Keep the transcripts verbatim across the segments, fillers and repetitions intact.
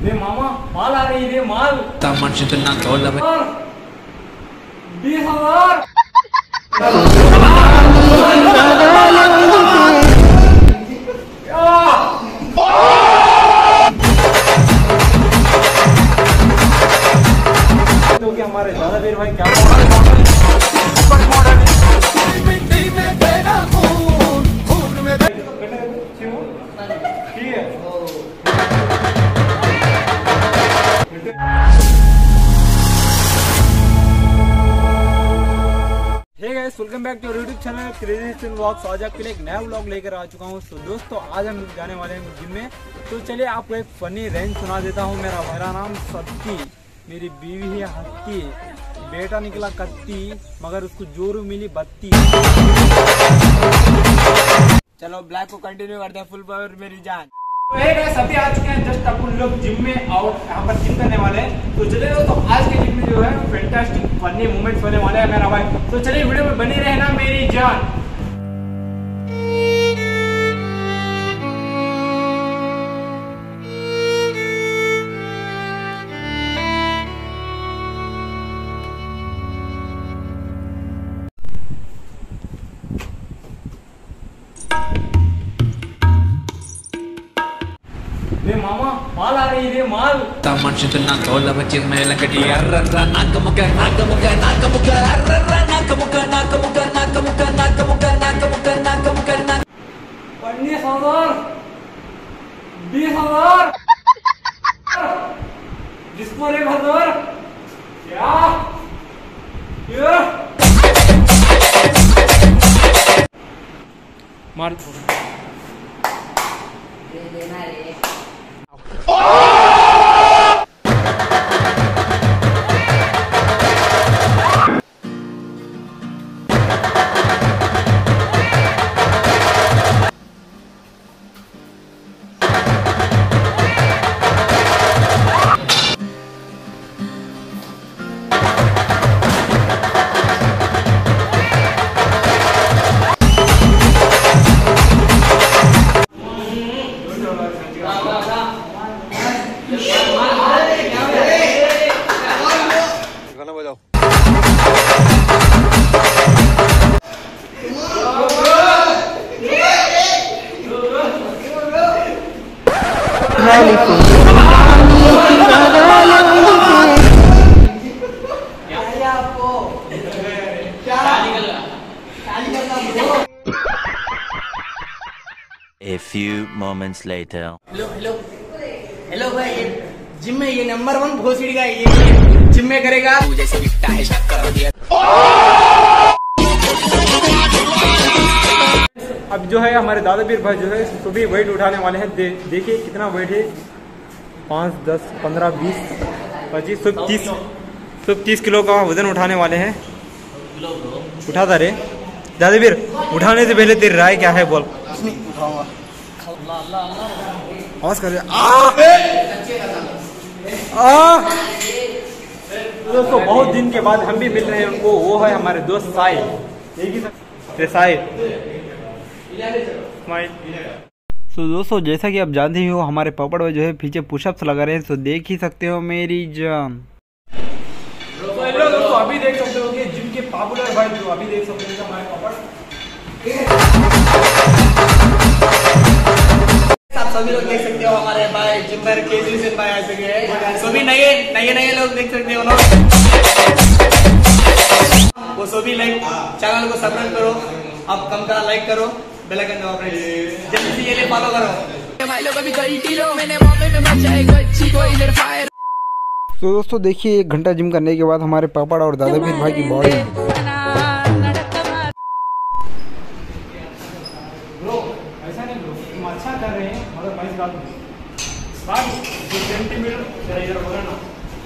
रे मामा माल आ रही रे माल मनुष्य तो ना तोड़ बीस हजार तो क्या हमारे दादावीर भाई क्या welcome back to YouTube channel crazy vlogs. आज आपके लिए एक नया व्लॉग लेकर आ चुका हूँ। तो दोस्तों आज हम जाने वाले हैं जिम में। तो चलिए आपको एक फनी रेंज सुना देता हूँ। मेरा मेरा नाम सत्ती, मेरी बीवी है हत्ती, बेटा निकला कत्ती मगर उसको जोरू मिली बत्ती। चलो ब्लैक को कंटिन्यू करते हैं, फुल पावर मेरी जान। सभी आ चुके हैं जस्ट अपन लोग जिम में और यहाँ पर जिम करने वाले हैं। तो चलिए दोस्तों आज के जिम में जो है फैंटास्टिक फनी मोमेंट्स होने वाले हैं मेरा भाई। तो चलिए वीडियो में बने रहना मेरी जान। रे मामा माल आ रही रे माल मनुष्य तो ना तोड़ बच्चे में लकड़ी नाक मुख नाक मुख नाक मुख नाक मुख नाक मुख नाक मुख नाक मुख नाक मुख नाक मुख नाक उन्नीस हजार बीस हजार जिसको एक हजार क्या ये मार A few moments later. Hello hello hello भाई, ये जिम में ये नंबर वन भोसड़ी का ये जिम में करेगा जैसे अब जो है हमारे दादावीर भाई जो है सुबह वेट उठाने वाले हैं। दे, देखिए कितना वेट है, पाँच दस पंद्रह बीस पच्चीस सब तीस सब तीस किलो का वजन उठाने वाले हैं। उठाता रे दादावीर, उठाने से पहले तेरी राय क्या है बोल। आवाज कर दोस्तों बहुत दिन के बाद हम भी मिल रहे हैं उनको। वो है हमारे दोस्त साहिल साहिल। तो दोस्तों जैसा कि आप जानते ही हो हमारे पापड़ भाई जो है पीछे पुशअप्स लगा रहे हैं। तो देख ही सकते हो मेरी जान। तो हेलो दोस्तों, अभी देख सकते हो कि जिम के पॉपुलर भाई जो अभी देख सकते हो हमारे पापड़ सभी लोग देख सकते हो हमारे भाई जिम्बर केजरी सिंह भाई आ चुके हैं। सभी नए नए नए लोग देख सकते हो ना, वो सभी लाइक चैनल को सब्सक्राइब करो, अब कम का लाइक करो, बेल आइकन दबाओ फ्रेंड्स, जल्दी से ये ले फॉलो करो भाई लोग। अभी कई किलो मैंने मौके में बचाएगा अच्छी को इधर फायर। तो दोस्तों देखिए एक घंटा जिम करने के बाद हमारे पापड़ और दादावीर भाई की बॉडी ऐसा नहीं ब्रो, तुम अच्छा कर रहे हैं मगर मैं इसका सेंटीमीटर जरा इधर बोला ना।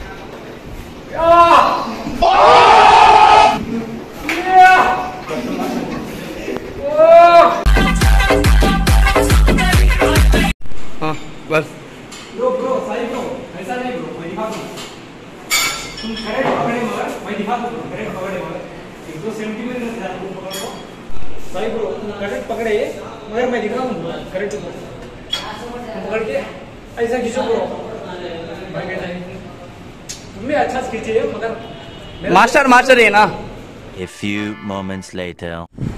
हाँ बस ब्रो ब्रो सही ब्रो, ऐसा नहीं ब्रो, मैं दिखा दूँ। तुम करेक्ट पकड़े मगर मैं दिखा दूँ, करेक्ट पकड़े मगर एक दो सेंटीमीटर से ज़्यादा पकड़ लो। सही ब्रो, करेक्ट पकड़े मगर मैं दिखा दूँ करेक्ट पकड़ के ऐसा खींचो ब्रो। तुम भी अच्छा खींचिए मगर मास्टर मास्टर है ना। A few moments later.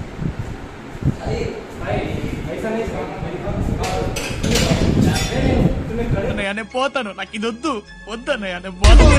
నేను పోతాను, నాకు ఇది వద్దు వద్దన్నయ్య, నేను పోతాను.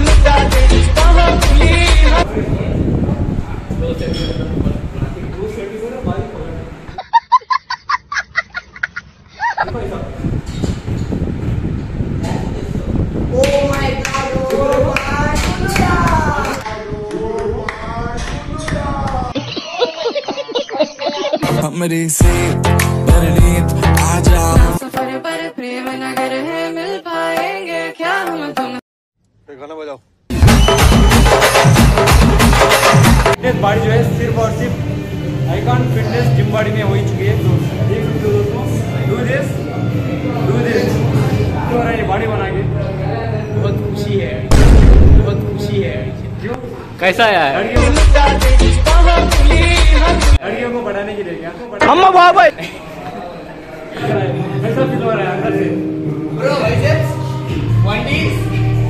मेरी से परनीत आ जाओ। सफर पर प्रेम नगर है, मिल पाएंगे क्या हम तुम। गाना बजाओ। फिटनेस बॉडी जो है सिर्फ और सिर्फ आइकॉन फिटनेस जिम बॉडी में हो ही चुकी है। तो देख सकते हो दोस्तों, डू दिस डू दिस क्यों रहा है बॉडी बना के। बहुत खुशी है, बहुत खुशी है। क्यों कैसा है लड़कियों को बढ़ाने के लिए क्या अम्मा बाबा कैसा फील हो रहा है अंदर से। ब्रो बाइसेप्स ट्वेंटी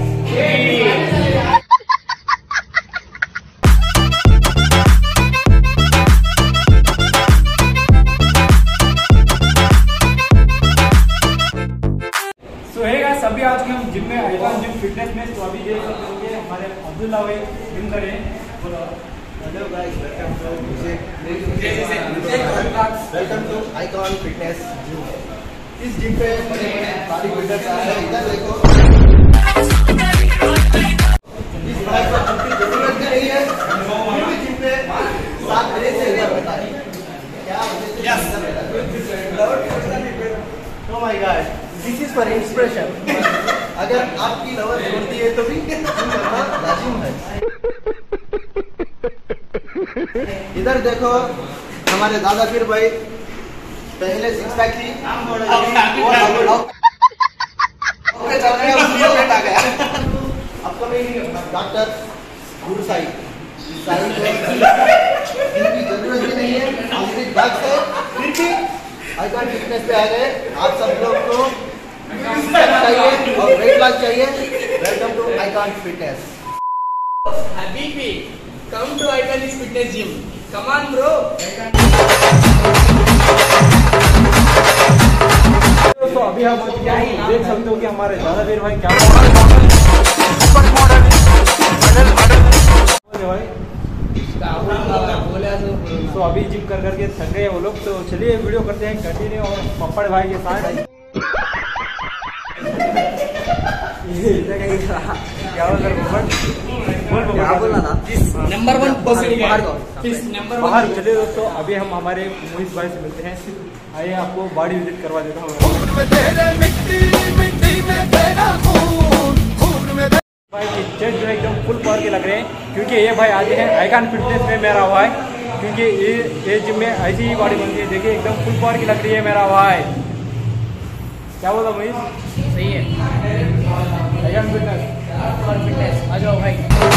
सो है गाइस, अभी आज के हम जिम में आइकॉन जिम फिटनेस में। तो अभी देख सकते होंगे हमारे अब्दुल्ला भाई जिम कर रहे हैं। बोलो hello guys, welcome to welcome to Icon Fitness gym. इस जिम पे बड़े बड़े बॉडी बिल्डर्स आए हैं। इधर देखो, इस भाई को जिम की जरूरत भी नहीं है, फिर भी जिम पे सात बजे से इधर रहता है। क्या वजह से इधर रहता है? Oh my god, this is for inspiration. अगर आपकी लवर छोड़ती है तो भी जिम करना लाजिम है। इधर देखो, हमारे दादा पीर भाई पहले सिक्स पैक थी, अब तो डॉक्टर गुरु साई साई इनकी जरूरत भी नहीं है, आंतरिक भाग से फिर भी आइकॉन फिटनेस पे आ गए। आप सब लोग को चाहिए और वेट लॉस चाहिए, वेलकम टू आइकॉन फिटनेस। हबीबी come to Icon Fitness Gym, come on bro। तो अभी हम देख सकते हो कि हमारे दादा वीर भाई क्या तो अभी जिम कर करके थक गए वो लोग। तो चलिए वीडियो करते हैं कंटिन्यू और पप्पड़ भाई के साथ। क्या बोला था नंबर वन बाहर नंबर बाहर चले दोस्तों। अभी हम हमारे मोहित भाई से मिलते हैं। आइए आपको बॉडी विजिट करवा देता हूँ। भाई की चेस्ट जो है एकदम फुल पावर के लग रहे हैं, क्योंकि ये भाई आते हैं आइकॉन फिटनेस में मेरा हुआ है। क्योंकि ये ये जिम में ऐसी ही बॉडी बनती है। देखिए एकदम फुल पावर की लग रही है मेरा भाई। क्या बोला मोहित? सही है, आइकॉन फिटनेस फिटनेस आ जाओ भाई।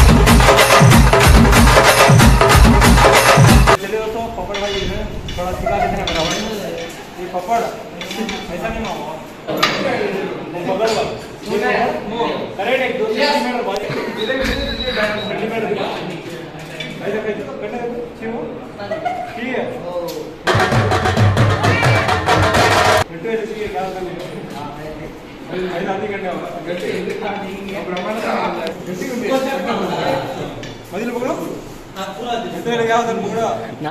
चलिए दोस्तों, पपड़ भाई जो है थोड़ा सिखा देते हैं मेरा भाई। ये पपड़ ऐसा नहीं होगा, बगल वाला करेक्ट एक दो सेंटीमीटर बाजू सेंटीमीटर ऐसा कैसे तो करने दो ठीक है। घंटे ऐसे क्या ऐसा नहीं करने वाला मजिल पकड़ो घंटे लगे आओ पकड़ो।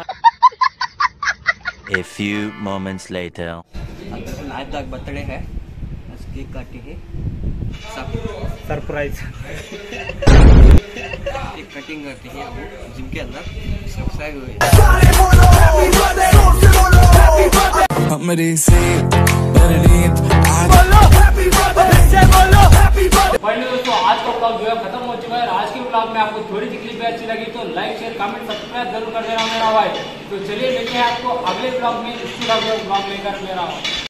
A few moments later. नाइफ तक बर्थडे है, केक काटे है, सरप्राइज केक कटिंग करते हैं वो जिम के अंदर सब्सक्राइब हुए। मेरी से परनीत आ फाइनली दोस्तों, आज का ब्लॉग जो है खत्म हो चुका है। आज के ब्लॉग में आपको थोड़ी सी क्लिप अच्छी लगी तो लाइक शेयर कमेंट सब्सक्राइब जरूर कर देना मेरा भाई। तो चलिए मिलते हैं आपको अगले ब्लॉग में, इसी ब्लॉग लेकर मेरा